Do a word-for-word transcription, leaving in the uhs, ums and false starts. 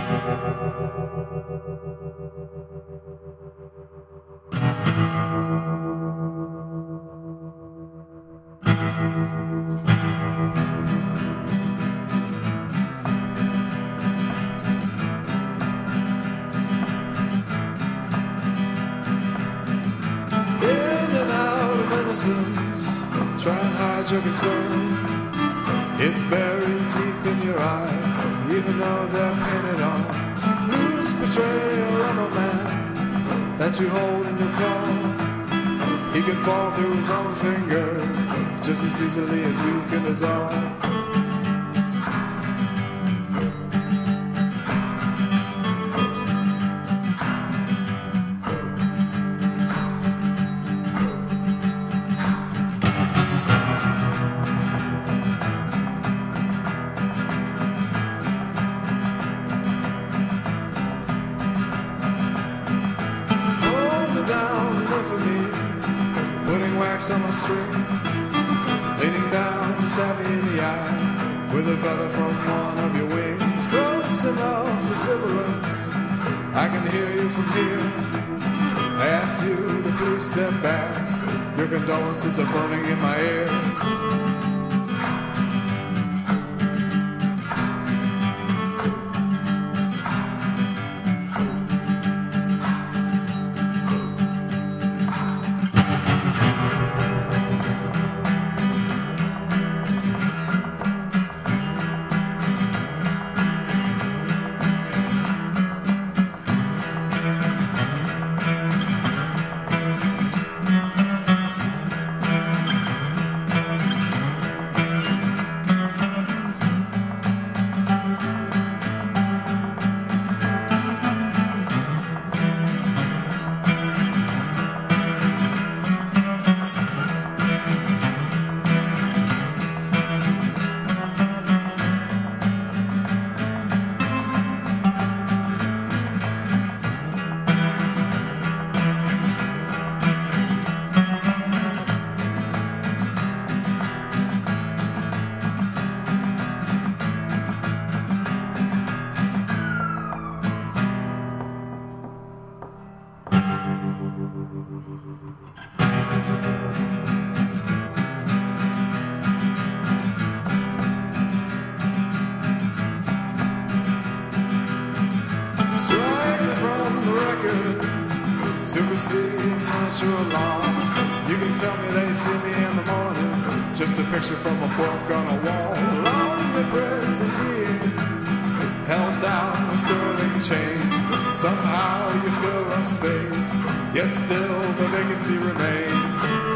Innocence, try and hide your concern. It's buried deep in your eyes, even though they're painted on. Loose betrayal of a man that you hold in your palm. He can fall through his own fingers just as easily as you can dissolve. Wax on my strings, leaning down to stab me in the eye with a feather from one of your wings. Close enough for sibilance, I can hear you from here. I ask you to please step back, your condolences are burning in my ears. Supercede, not your alarm. You can tell me they see me in the morning, just a picture from a book on a wall. Omnipresent being, held down with sterling chains. Somehow you fill a space, yet still the vacancy remains.